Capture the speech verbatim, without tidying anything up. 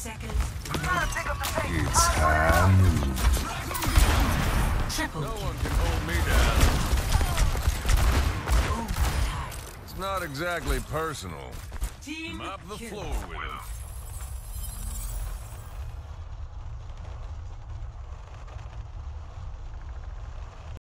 seconds. It's time. Triple No kill. one can hold me down. Overtime. It's not exactly personal. Team Mop the kill. floor with him.